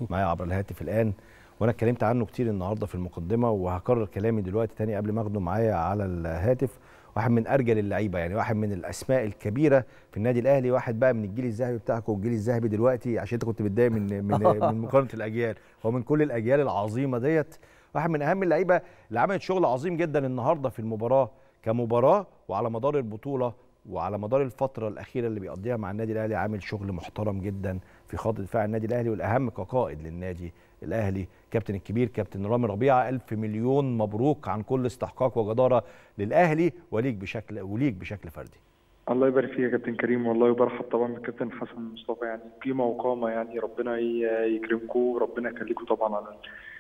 معايا عبر الهاتف الان، وانا اتكلمت عنه كتير النهارده في المقدمه، وهكرر كلامي دلوقتي تاني قبل ما اخده معايا على الهاتف. واحد من ارجل اللعيبه، يعني واحد من الاسماء الكبيره في النادي الاهلي، واحد بقى من الجيل الذهبي بتاعكم والجيل الذهبي دلوقتي، عشان انت كنت متضايق من مقارنه الاجيال، هو من كل الاجيال العظيمه ديت. واحد من اهم اللعيبه اللي عملت شغل عظيم جدا النهارده في المباراه كمباراه، وعلى مدار البطوله وعلى مدار الفتره الاخيره اللي بيقضيها مع النادي الاهلي، عامل شغل محترم جدا في خط دفاع النادي الاهلي، والاهم كقائد للنادي الاهلي، كابتن الكبير كابتن رامي ربيعه. الف مليون مبروك عن كل استحقاق وجداره للاهلي وليك بشكل فردي. الله يبارك فيك يا كابتن كريم، والله وبرحب طبعا بالكابتن حسن مصطفى، يعني قيمه وقامه، يعني ربنا يكرمكم وربنا يخليكم طبعا على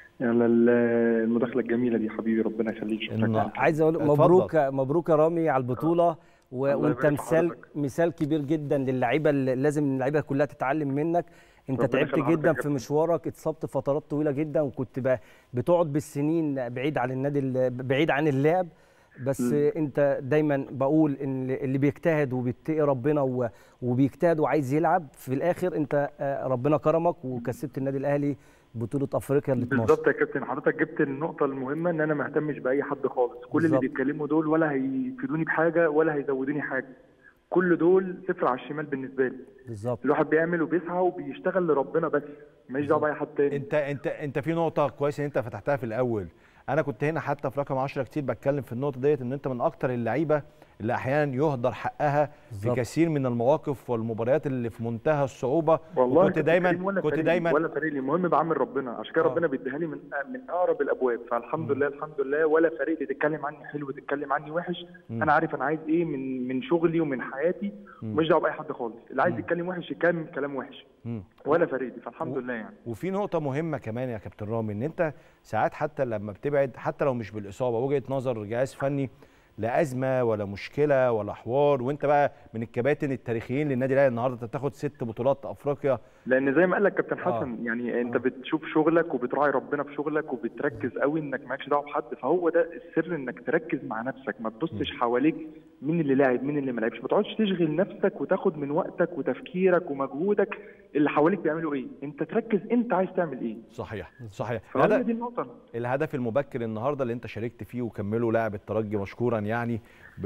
المداخله الجميله دي حبيبي، ربنا يخليك. شكرا. عايز اقول مبروك يا رامي على البطوله، وانت مثال كبير جدا للعيبه، لازم اللعيبه كلها تتعلم منك. انت تعبت جدا في مشوارك، اتصبت فترات طويله جدا، وكنت بتقعد بالسنين بعيد عن النادي، بعيد عن اللعب، بس انت دايما بقول ان اللي بيجتهد وبيتقي ربنا وبيجتهد وعايز يلعب، في الاخر انت ربنا كرمك وكسبت النادي الاهلي بطوله افريقيا ال 12. بالظبط يا كابتن، حضرتك جبت النقطه المهمه، ان انا ما اهتمش باي حد خالص. كل اللي بيتكلموا دول ولا هيفيدوني بحاجه ولا هيزودوني حاجه، كل دول صفر على الشمال بالنسبه لي. بالظبط. الواحد بيعمل وبيسعى وبيشتغل لربنا بس، ماليش دعوه باي حد تاني. انت في نقطه كويسه ان انت فتحتها في الاول. انا كنت هنا حتى في رقم 10 كتير بتكلم في النقطه ديت، ان انت من اكتر اللعيبه اللي احيانا يهدر حقها في كثير من المواقف والمباريات اللي في منتهى الصعوبه. والله كنت دايما ولا فريق لي، المهم بعمل ربنا، عشان كده ربنا بيديها لي من اقرب الابواب، فالحمد لله الحمد لله. ولا فريق اللي تتكلم عني حلو تتكلم عني وحش، انا عارف انا عايز ايه من شغلي ومن حياتي، ومش دعوه باي حد خالص. اللي عايز يتكلم وحش يتكلم كلام وحش، ولا فريق لي، فالحمد لله يعني. وفي نقطه مهمه كمان يا كابتن رامي، ان انت ساعات حتى لما بتبعد، حتى لو مش بالاصابه، وجهه نظر جهاز فني لا ازمه ولا مشكله ولا حوار، وانت بقى من الكباتن التاريخيين للنادي الاهلي، النهارده انت بتاخد 6 بطولات افريقيا. لان زي ما قال لك كابتن حسن، يعني انت بتشوف شغلك وبتراعي ربنا في شغلك وبتركز قوي انك مالكش دعوه بحد، فهو ده السر، انك تركز مع نفسك، ما تبصش حواليك مين اللي لاعب مين اللي ما لعبش، ما تقعدش تشغل نفسك وتاخد من وقتك وتفكيرك ومجهودك اللي حواليك بيعملوا ايه، انت تركز انت عايز تعمل ايه. صحيح. دي النقطه. الهدف المبكر النهارده اللي انت شاركت فيه وكمله لاعب الترجي مشكورا، يعني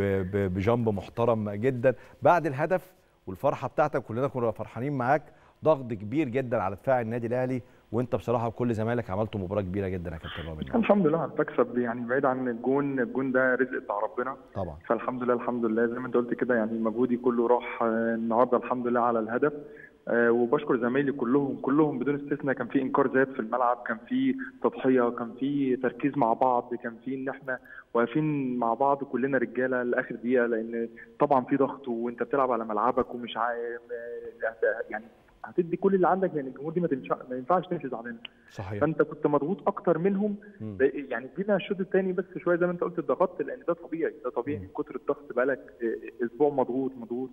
بجنب محترم جدا. بعد الهدف والفرحه بتاعتك كلنا كنا فرحانين معاك، ضغط كبير جدا على دفاع النادي الاهلي، وانت بصراحه وكل زمايلك عملتوا مباراه كبيره جدا يا كابتن رامي. الحمد لله على المكسب، يعني بعيد عن الجون ده رزق بتاع ربنا طبعا. فالحمد لله الحمد لله زي ما انت قلت كده، يعني مجهودي كله راح النهارده الحمد لله على الهدف. وبشكر زمايلي كلهم بدون استثناء، كان في انكار ذات في الملعب، كان في تضحيه، كان في تركيز مع بعض، كان في ان احنا واقفين مع بعض كلنا رجاله لاخر دقيقه، لان طبعا في ضغط وانت بتلعب على ملعبك ومش يعني هتدي كل اللي عندك، لان الجمهور دي ما ينفعش تمشي زعلان. صحيح. فانت كنت مضغوط اكتر منهم. يعني جينا الشوط الثاني بس شويه زي ما انت قلت اتضغطت، لان ده طبيعي من كتر الضغط، بقالك اسبوع مضغوط.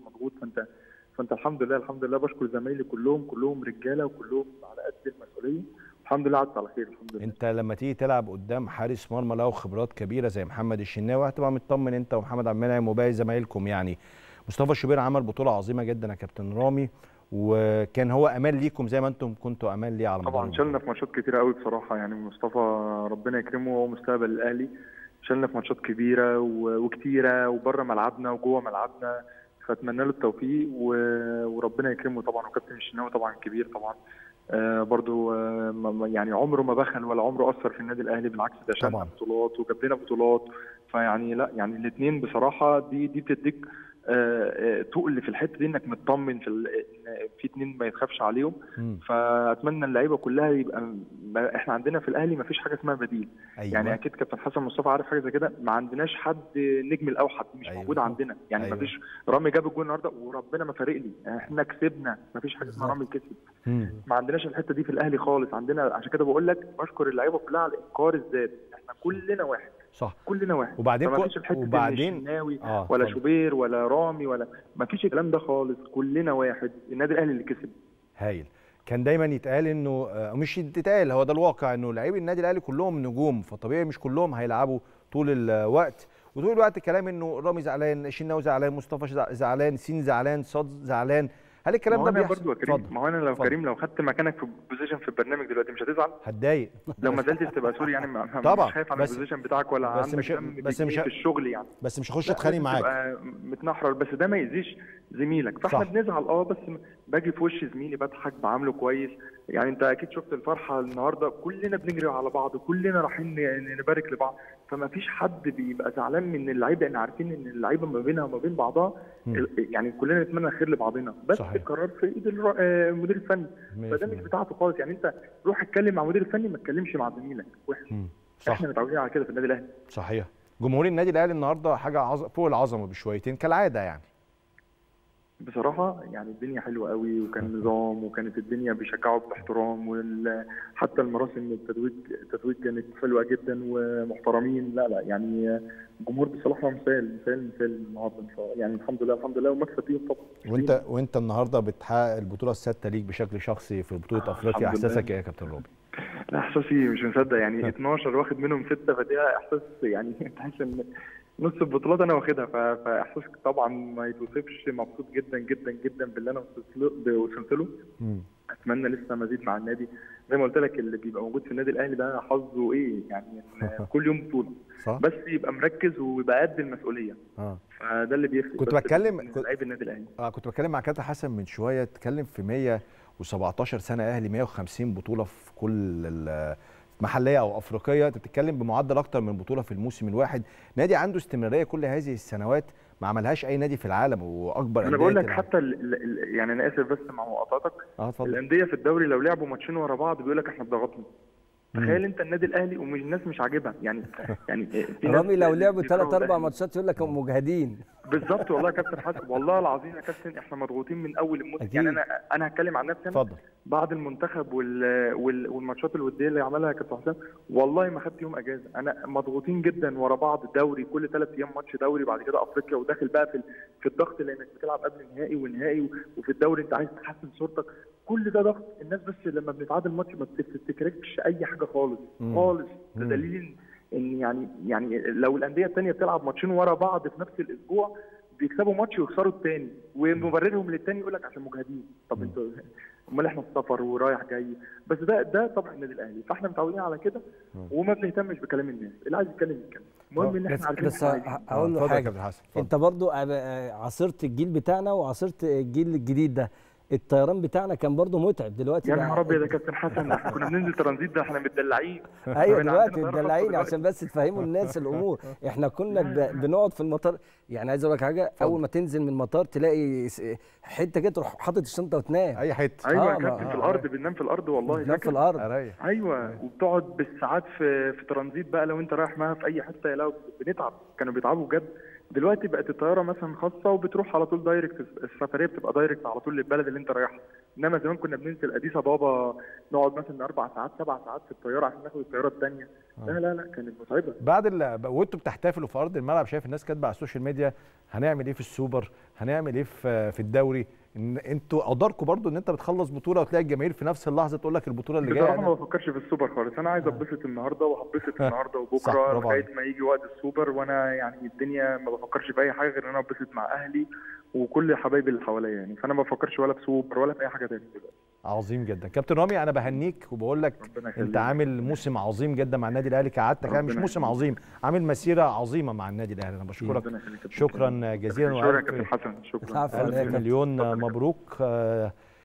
فانت الحمد لله بشكر زمايلي كلهم رجاله وكلهم على قد المسؤوليه، الحمد لله عدت على خير الحمد لله. انت لما تيجي تلعب قدام حارس مرمى له خبرات كبيره زي محمد الشناوي، هتبقى مطمن انت ومحمد عبد المنعم وباقي زمايلكم. يعني مصطفى شوبير عمل بطوله عظيمه جدا يا كابتن رامي، وكان هو امان ليكم زي ما انتم كنتوا امان ليه على مدار طبعا. شلنا في ماتشات كتيره قوي بصراحه، يعني مصطفى ربنا يكرمه وهو مستقبل الاهلي، شلنا في ماتشات كبيره وكتيره وبره ملعبنا وجوه ملعبنا، فاتمنى له التوفيق وربنا يكرمه طبعا. وكابتن الشناوي طبعا كبير طبعا، برضو يعني عمره ما بخل ولا عمره اثر في النادي الاهلي، بالعكس ده شالنا بطولات وجاب لنا بطولات. فيعني لا يعني الاثنين بصراحه دي بتديك تقل في الحته دي، انك مطمن في اثنين ما يتخافش عليهم. فاتمنى اللعيبه كلها يبقى احنا عندنا في الاهلي ما فيش حاجه اسمها بديل. أيوة. يعني اكيد كابتن حسن مصطفى عارف حاجه زي كده، ما عندناش حد نجم الاوحد مش أيوة. موجود عندنا، يعني أيوة. ما فيش رامي جاب الجول النهارده وربنا ما فارق لي، احنا كسبنا، ما فيش حاجه اسمها رامي كسب. ما عندناش الحته دي في الاهلي خالص عندنا، عشان كده بقول لك بشكر اللعيبه كلها على انكار الذات، احنا كلنا واحد. صح. كلنا واحد. وبعدين الشناوي ولا شوبير ولا رامي ولا ما فيش الكلام ده خالص، كلنا واحد، النادي الاهلي اللي كسب. هايل. كان دايما يتقال انه مش يتقال، هو ده الواقع، انه لاعبي النادي الاهلي كلهم نجوم، فطبيعي مش كلهم هيلعبوا طول الوقت، وطول الوقت كلام انه رامي زعلان، الشناوي زعلان، مصطفى زعلان، سين زعلان، صاد زعلان. هل الكلام ده بيحصل؟ برضه يا كريم، ما هو انا لو كريم لو خدت مكانك في بوزيشن في البرنامج دلوقتي مش هتزعل؟ هتضايق لو ما زلتش تبقى سوري يعني طبعا، مش خايف على البوزيشن بتاعك ولا عندك في الشغل يعني، بس مش هخش اتخانق معاك، تبقى متنحرر، بس ده ما يأذيش زميلك، فاحنا بنزعل بس باجي في وش زميلي بضحك بعامله كويس. يعني انت اكيد شفت الفرحه النهارده، كلنا بنجري على بعض، كلنا رايحين نبارك لبعض، فما فيش حد بيبقى زعلان من اللعيبه، احنا عارفين ان اللعيبه ما بينها وما بين بعضها يعني كلنا نتمنى الخير لبعضنا، بس صحيح. القرار في ايد المدير الفني، فده مش بتاعته خالص. يعني انت روح اتكلم مع المدير الفني، ما تتكلمش مع زميلك وحش. احنا متعودين على كده في النادي الاهلي. صحيح. جمهور النادي الاهلي النهارده حاجه فوق العظمه بشويتين كالعاده يعني. بصراحة يعني الدنيا حلوة قوي، وكان نظام، وكانت الدنيا بيشجعوا باحترام، وحتى المراسم التتويج كانت حلوة جدا ومحترمين. لا يعني الجمهور بصراحة مثال النهارده، يعني الحمد لله ومكسب ليهم طبعا. وانت النهارده بتحقق البطولة السادسة ليك بشكل شخصي في بطولة افريقيا، احساسك ايه يا كابتن رامي؟ احساسي مش مصدق، يعني 12 واخد منهم 6، فدي احساس يعني تحس ان نص البطولات انا واخدها، فاحساس طبعا ما يتوصفش. مبسوط جدا جدا جدا باللي انا وصلت له. اتمنى لسه مزيد مع النادي، زي ما قلت لك اللي بيبقى موجود في النادي الاهلي ده حظه ايه يعني، كل يوم بطوله بس يبقى مركز ويبقى قد المسؤوليه. فده اللي بيفرق. كنت بتكلم لعيب النادي الاهلي كنت بتكلم مع كابتن حسن من شويه، اتكلم في 117 سنه اهلي، 150 بطوله في كل محليه او افريقيه، انت بتتكلم بمعدل اكتر من بطوله في الموسم الواحد. نادي عنده استمراريه كل هذه السنوات ما عملهاش اي نادي في العالم، واكبر انا بقول لك حتى يعني انا اسف بس مع مقاطعتك، الانديه في الدوري لو لعبوا ماتشين ورا بعض بيقول لك احنا اتضغطنا. تخيل انت النادي الاهلي ومش الناس مش عاجبها يعني رامي لو لعبوا 3-4 ماتشات يقول لك هم مجهدين. بالظبط والله يا كابتن حسن، والله العظيم يا كابتن احنا مضغوطين من اول الموسم. يعني انا هتكلم عن نفسي، اتفضل. بعد المنتخب والماتشات الوديه اللي عملها يا كابتن حسن، والله ما خدت يوم اجازه. انا مضغوطين جدا ورا بعض، دوري كل 3 ايام ماتش دوري، بعد كده افريقيا، وداخل بقى في الضغط لانك بتلعب قبل نهائي ونهائي، وفي الدوري انت عايز تحسن صورتك، كل ده ضغط. الناس بس لما بنتعادل ماتش ما بتفتكركش اي حاجه خالص خالص. ده دليل ان يعني لو الانديه الثانيه بتلعب ماتشين ورا بعض في نفس الاسبوع بيكسبوا ماتش ويخسروا الثاني، ومبررهم للثاني يقول لك عشان مجهدين. طب انتوا امال احنا في سفر ورايح جاي، بس ده طبعا النادي الاهلي، فاحنا متعودين على كده وما بنهتمش بكلام الناس، اللي عايز يتكلم يتكلم. المهم ان احنا عارفين. بس هقول له حاجه، انت برضو عاصرت الجيل بتاعنا وعاصرت الجيل الجديد ده، الطيران بتاعنا كان برضه متعب. دلوقتي يا نهار ابيض يا كابتن حسن، احنا كنا بننزل ترانزيت، ده احنا متدلعين. ايوه دلوقتي متدلعين عشان بس تفهموا الناس الامور. احنا كنا بنقعد في المطار، يعني عايز اقول لك حاجه، اول ما تنزل من المطار تلاقي حته كده تروح حاطط الشنطه وتنام. اي حته. ايوه يا كابتن في الارض، بننام في الارض والله. بننام في الارض. ايوه، وبتقعد بالساعات في ترانزيت بقى، لو انت رايح معاها في اي حته لو بنتعب، كانوا بيتعبوا بجد. دلوقتي بقت الطياره مثلا خاصه وبتروح على طول دايركت، السفريه بتبقى دايركت على طول للبلد اللي انت رايحها. انما زمان كنا بننزل اديس ابابا، نقعد مثلا 4 ساعات 7 ساعات في الطياره عشان ناخد الطياره الثانيه. لا كانت متعبه. بعد وانتوا بتحتفلوا في ارض الملعب، شايف الناس كاتبه على السوشيال ميديا هنعمل ايه في السوبر، هنعمل ايه في الدوري، ان انتوا قدركم برضو ان انت بتخلص بطوله وتلاقي الجماهير في نفس اللحظه تقول لك البطوله اللي جايه. بصراحه ما بفكرش في السوبر خالص، انا عايز اتبسط النهارده وهبسط النهارده وبكره لغايه ما يجي وقت السوبر، وانا يعني الدنيا ما بفكرش في اي حاجه غير ان انا اتبسط مع اهلي وكل حبايبي اللي حواليا يعني، فانا ما بفكرش ولا في سوبر ولا في اي حاجه ثانيه دلوقتي. عظيم جدا كابتن رامي، انا بهنيك وبقول لك انت عامل موسم عظيم جدا مع النادي الاهلي كعادتك، يعني مش موسم عظيم، عامل مسيره عظيمه مع النادي الاهلي. انا بشكرك شكرا جزيلا. شكرا يا كابتن حسن، شكرا. ألف مليون مبروك.